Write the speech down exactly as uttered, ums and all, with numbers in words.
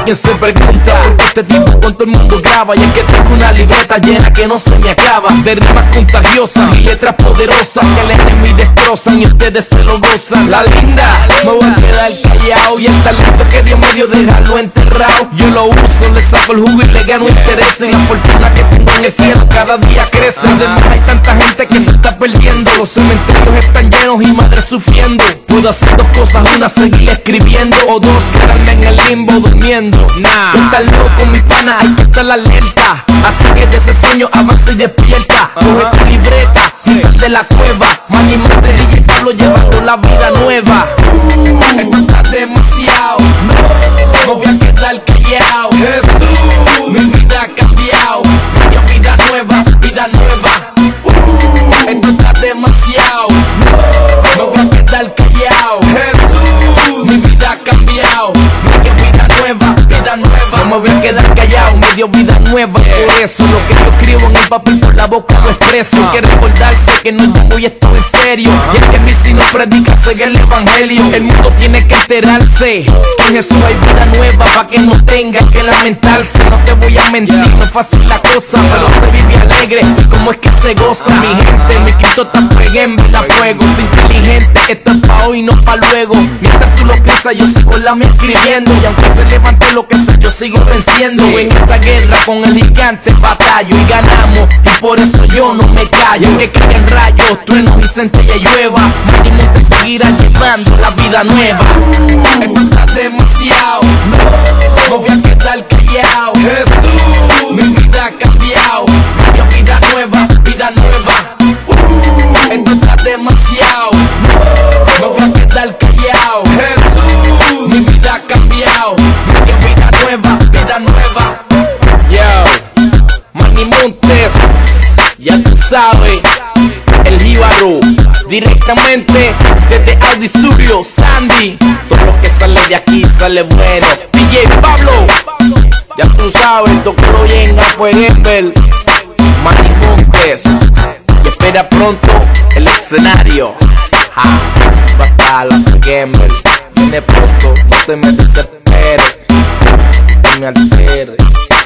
Alguien se pregunta por qué este tipo con todo el mundo graba, y es que tengo una libreta llena que no se me acaba de rimas contagiosas y letras poderosas que el enemigo destrozan y ustedes se lo gozan. La linda, me voy a quedar callado, y el talento que Dios me dio dejarlo enterrado. Yo lo uso, le saco el jugo y le gano interés, y la fortuna que tengo en el cielo cada día crece. Además hay tanta gente que se está perdiendo, los cementerios están llenos y madres sufriendo. Puedo hacer dos cosas, una seguir escribiendo, o dos quedarme en el limbo durmiendo. Nah, que estar loco mi pana, hay que estar alerta. Así que de ese sueño avanza y despierta. Coge tu libreta y sal de la cueva. Manny Montes y Pablo llevando la vida nueva. Esto está demasiado, no voy a quedar callado. Jesús, mi vida ha cambiado, media vida nueva, vida nueva. Esto está demasiado, no voy a quedar callado. Jesús, mi vida ha cambiado, media vida nueva, vida nueva. No me voy a quedar callado, medio vida nueva. Por eso lo que yo escribo en el papel por la boca lo expreso. Hay que recordarse que no es muy esto en serio, y el que mi si no predica sigue el evangelio. El mundo tiene que enterarse que en Jesús hay vida nueva, pa' que no tenga que lamentarse. No te voy a mentir, no es fácil la cosa, pero se vive alegre y como es que se goza. Mi gente, mi Cristo está en la fuego. Es inteligente, esto es pa' hoy, no pa' luego. Mientras tú lo piensas, yo sigo la mía escribiendo, y aunque se levante lo que sea, yo sigo venciendo. En esta guerra con el gigante batallo y ganamos, y por eso yo no me callo. Que caigan rayos, truenos y centella y llueva, Manny Montes seguirá llevando la vida nueva. Esto está demasiado, no voy a quedar callado. Jesús, mi vida ha cambiado, media vida nueva, vida nueva. Esto está demasiado, no voy a quedar callado. Jesús, mi vida ha cambiado, media vida nueva, vida nueva. Yo, Manny Montes, ya tú sabes, el jíbaro, directamente desde Audi Studio, Sandy. Todo lo que sale de aquí sale bueno. D J Pablo, ya tú sabes, Doctor Oyen, Afuegember, Manny Montes. Y espera pronto el escenario. Ja, va a estar la Afuegember. Viene pronto, no te me desesperes, no me alteres.